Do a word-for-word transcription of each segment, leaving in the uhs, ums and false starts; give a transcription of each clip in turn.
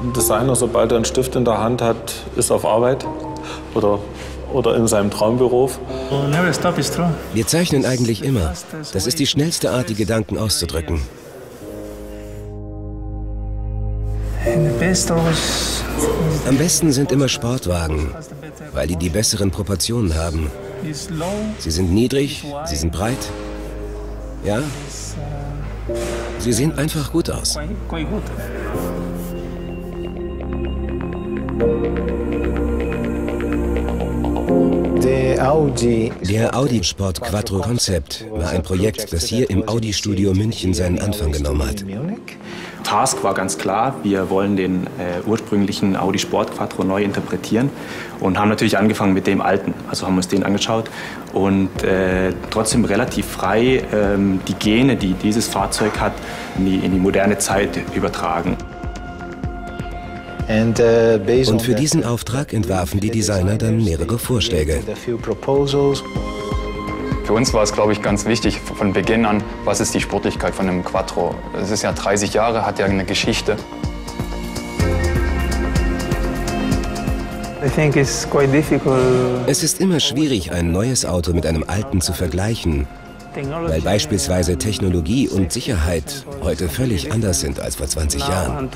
Ein Designer, sobald er einen Stift in der Hand hat, ist auf Arbeit oder, oder in seinem Traumberuf. Wir zeichnen eigentlich immer. Das ist die schnellste Art, die Gedanken auszudrücken. Am besten sind immer Sportwagen, weil die die besseren Proportionen haben. Sie sind niedrig, sie sind breit. Ja, sie sehen einfach gut aus. Der Audi Sport Quattro Concept war ein Projekt, das hier im Audi-Studio München seinen Anfang genommen hat. Task war ganz klar, wir wollen den äh, ursprünglichen Audi Sport Quattro neu interpretieren und haben natürlich angefangen mit dem alten. Also haben uns den angeschaut und äh, trotzdem relativ frei ähm, die Gene, die dieses Fahrzeug hat, in die, in die moderne Zeit übertragen. Und für diesen Auftrag entwarfen die Designer dann mehrere Vorschläge. Für uns war es, glaube ich, ganz wichtig von Beginn an, was ist die Sportlichkeit von einem Quattro? Es ist ja dreißig Jahre, hat ja eine Geschichte. Es ist immer schwierig, ein neues Auto mit einem alten zu vergleichen, weil beispielsweise Technologie und Sicherheit heute völlig anders sind als vor zwanzig Jahren.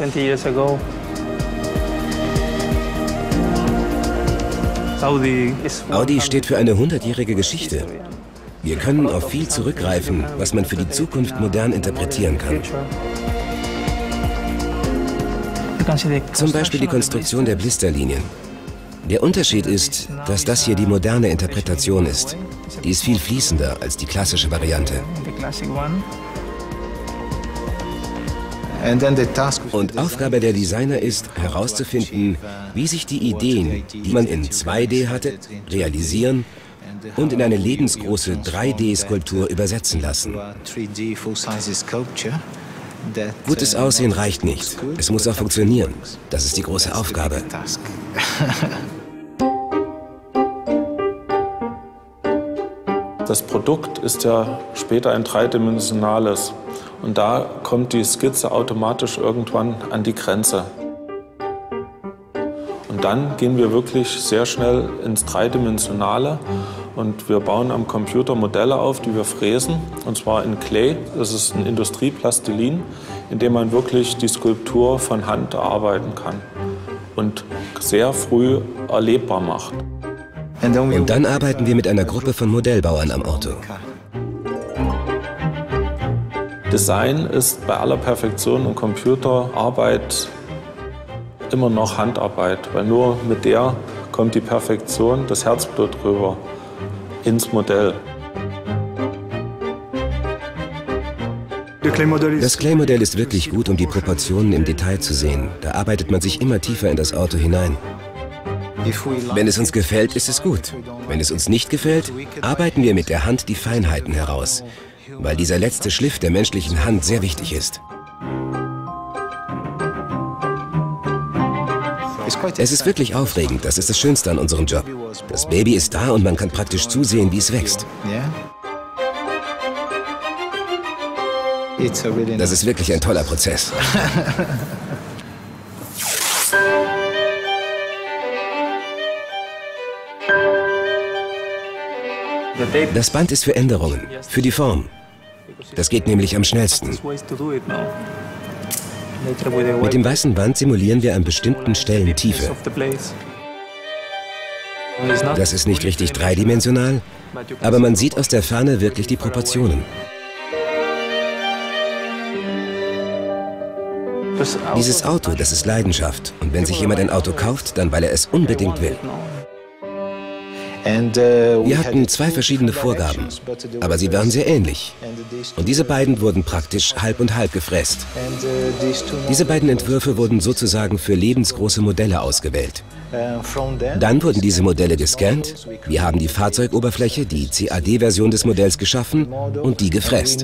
Audi steht für eine hundertjährige Geschichte. Wir können auf viel zurückgreifen, was man für die Zukunft modern interpretieren kann. Zum Beispiel die Konstruktion der Blisterlinien. Der Unterschied ist, dass das hier die moderne Interpretation ist. Die ist viel fließender als die klassische Variante. Und Aufgabe der Designer ist, herauszufinden, wie sich die Ideen, die man in zwei D hatte, realisieren und in eine lebensgroße drei D-Skulptur übersetzen lassen. Gutes Aussehen reicht nicht. Es muss auch funktionieren. Das ist die große Aufgabe. Das Produkt ist ja später ein dreidimensionales. Und da kommt die Skizze automatisch irgendwann an die Grenze. Und dann gehen wir wirklich sehr schnell ins Dreidimensionale und wir bauen am Computer Modelle auf, die wir fräsen, und zwar in Clay. Das ist ein Industrieplastilin, in dem man wirklich die Skulptur von Hand erarbeiten kann und sehr früh erlebbar macht. Und dann arbeiten wir mit einer Gruppe von Modellbauern am Auto. Design ist bei aller Perfektion und Computerarbeit immer noch Handarbeit, weil nur mit der kommt die Perfektion, das Herzblut rüber ins Modell. Das Clay-Modell ist wirklich gut, um die Proportionen im Detail zu sehen. Da arbeitet man sich immer tiefer in das Auto hinein. Wenn es uns gefällt, ist es gut. Wenn es uns nicht gefällt, arbeiten wir mit der Hand die Feinheiten heraus, weil dieser letzte Schliff der menschlichen Hand sehr wichtig ist. Es ist wirklich aufregend, das ist das Schönste an unserem Job. Das Baby ist da und man kann praktisch zusehen, wie es wächst. Das ist wirklich ein toller Prozess. Das Band ist für Änderungen, für die Form. Das geht nämlich am schnellsten. Mit dem weißen Band simulieren wir an bestimmten Stellen Tiefe. Das ist nicht richtig dreidimensional, aber man sieht aus der Ferne wirklich die Proportionen. Dieses Auto, das ist Leidenschaft. Und wenn sich jemand ein Auto kauft, dann weil er es unbedingt will. Wir hatten zwei verschiedene Vorgaben, aber sie waren sehr ähnlich. Und diese beiden wurden praktisch halb und halb gefräst. Diese beiden Entwürfe wurden sozusagen für lebensgroße Modelle ausgewählt. Dann wurden diese Modelle gescannt, wir haben die Fahrzeugoberfläche, die C A D-Version des Modells geschaffen und die gefräst.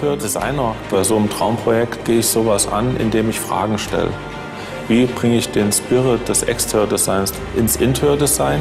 Interior-Designer. Bei so einem Traumprojekt gehe ich sowas an, indem ich Fragen stelle. Wie bringe ich den Spirit des Exterior-Designs ins Interior-Design?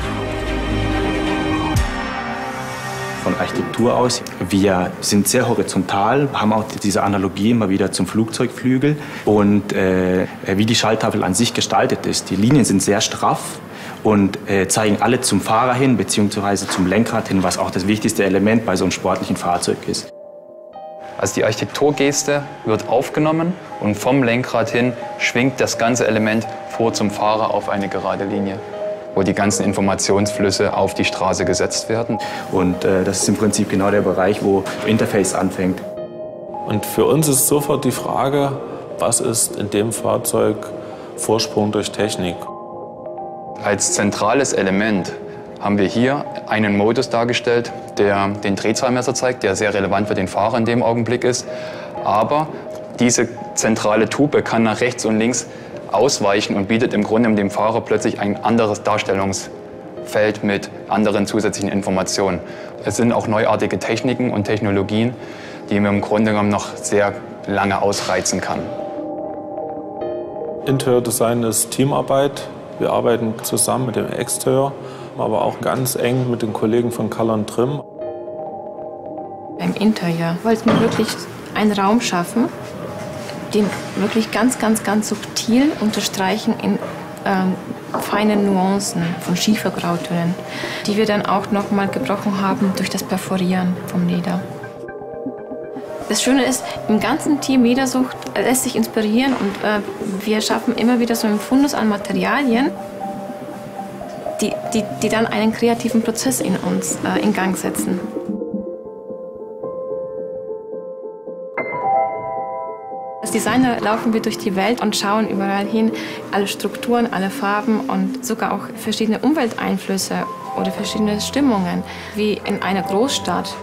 Von Architektur aus, wir sind sehr horizontal, haben auch diese Analogie immer wieder zum Flugzeugflügel und äh, wie die Schalltafel an sich gestaltet ist. Die Linien sind sehr straff und äh, zeigen alle zum Fahrer hin bzw. zum Lenkrad hin, was auch das wichtigste Element bei so einem sportlichen Fahrzeug ist. Also die Architekturgeste wird aufgenommen und vom Lenkrad hin schwingt das ganze Element vor zum Fahrer auf eine gerade Linie, wo die ganzen Informationsflüsse auf die Straße gesetzt werden. Und äh, das ist im Prinzip genau der Bereich, wo Interface anfängt. Und für uns ist sofort die Frage, was ist in dem Fahrzeug Vorsprung durch Technik? Als zentrales Element haben wir hier einen Modus dargestellt, der den Drehzahlmesser zeigt, der sehr relevant für den Fahrer in dem Augenblick ist. Aber diese zentrale Tube kann nach rechts und links ausweichen und bietet im Grunde dem Fahrer plötzlich ein anderes Darstellungsfeld mit anderen zusätzlichen Informationen. Es sind auch neuartige Techniken und Technologien, die man im Grunde genommen noch sehr lange ausreizen kann. Interior Design ist Teamarbeit. Wir arbeiten zusammen mit dem Exterior, aber auch ganz eng mit den Kollegen von Color und Trim. Beim Interior wollten wir wirklich einen Raum schaffen, den wirklich ganz, ganz, ganz subtil unterstreichen in ähm, feinen Nuancen von Schiefergrautönen, die wir dann auch noch mal gebrochen haben durch das Perforieren vom Leder. Das Schöne ist, im ganzen Team Ledersucht lässt sich inspirieren und äh, wir schaffen immer wieder so einen Fundus an Materialien, die, die, die dann einen kreativen Prozess in uns äh, in Gang setzen. Als Designer laufen wir durch die Welt und schauen überall hin, alle Strukturen, alle Farben und sogar auch verschiedene Umwelteinflüsse oder verschiedene Stimmungen, wie in einer Großstadt.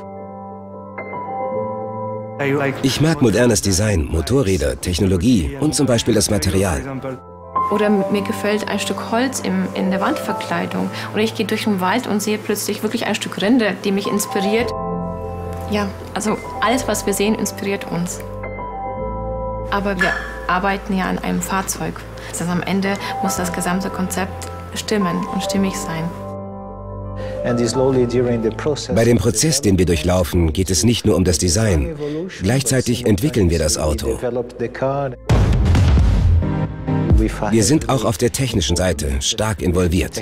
Ich mag modernes Design, Motorräder, Technologie und zum Beispiel das Material. Oder mir gefällt ein Stück Holz im, in der Wandverkleidung. Oder ich gehe durch den Wald und sehe plötzlich wirklich ein Stück Rinde, die mich inspiriert. Ja, also alles, was wir sehen, inspiriert uns. Aber wir arbeiten ja an einem Fahrzeug. Das heißt, am Ende muss das gesamte Konzept stimmen und stimmig sein. Bei dem Prozess, den wir durchlaufen, geht es nicht nur um das Design. Gleichzeitig entwickeln wir das Auto. Wir sind auch auf der technischen Seite stark involviert.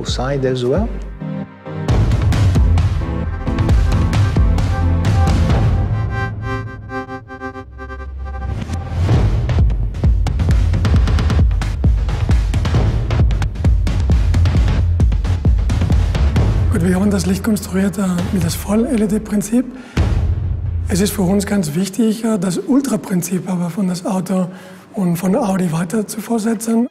Wir haben das Licht konstruiert mit dem Voll-L E D-Prinzip. Es ist für uns ganz wichtig, das Ultra-Prinzip aber von das Auto und von Audi weiter zu fortsetzen.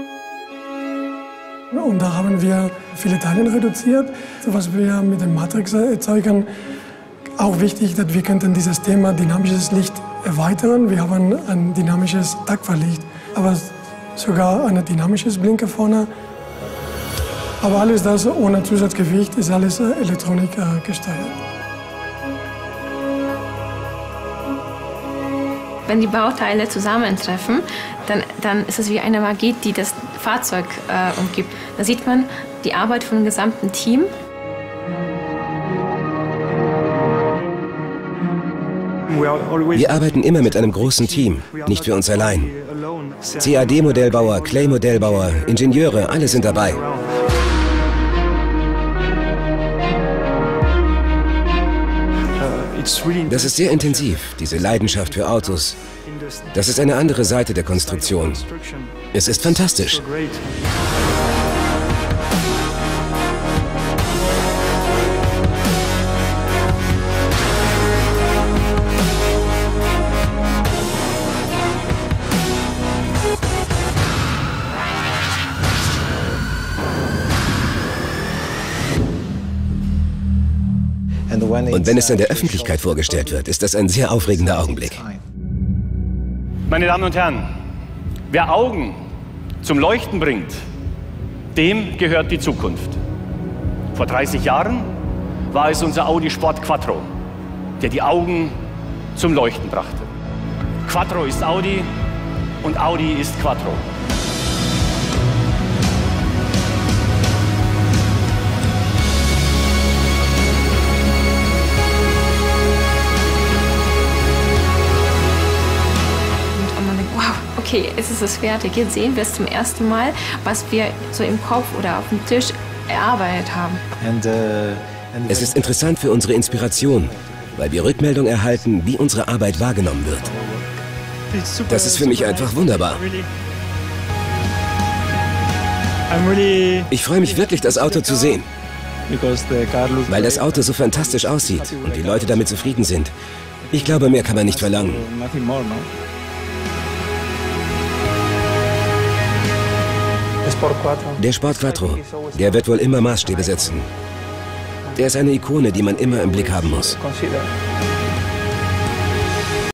Und da haben wir viele Teile reduziert, was wir mit dem Matrix erzeugen. Auch wichtig, dass wir könnten dieses Thema dynamisches Licht erweitern. Wir haben ein dynamisches Tagfahrlicht, aber sogar ein dynamisches Blinker vorne. Aber alles das ohne Zusatzgewicht ist alles Elektronik äh, gesteuert. Wenn die Bauteile zusammentreffen, dann, dann ist es wie eine Magie, die das Fahrzeug äh, umgibt. Da sieht man die Arbeit von dem gesamten Team. Wir arbeiten immer mit einem großen Team, nicht für uns allein. C A D-Modellbauer, Clay-Modellbauer, Ingenieure, alle sind dabei. Das ist sehr intensiv, diese Leidenschaft für Autos. Das ist eine andere Seite der Konstruktion. Es ist fantastisch. Und wenn es in der Öffentlichkeit vorgestellt wird, ist das ein sehr aufregender Augenblick. Meine Damen und Herren, wer Augen zum Leuchten bringt, dem gehört die Zukunft. Vor dreißig Jahren war es unser Audi Sport Quattro, der die Augen zum Leuchten brachte. Quattro ist Audi und Audi ist Quattro. Okay, es ist es fertig. Jetzt sehen wir es zum ersten Mal, was wir so im Kopf oder auf dem Tisch erarbeitet haben. Es ist interessant für unsere Inspiration, weil wir Rückmeldung erhalten, wie unsere Arbeit wahrgenommen wird. Das ist für mich einfach wunderbar. Ich freue mich wirklich, das Auto zu sehen, weil das Auto so fantastisch aussieht und die Leute damit zufrieden sind. Ich glaube, mehr kann man nicht verlangen. Der Sport Quattro, der wird wohl immer Maßstäbe setzen. Der ist eine Ikone, die man immer im Blick haben muss.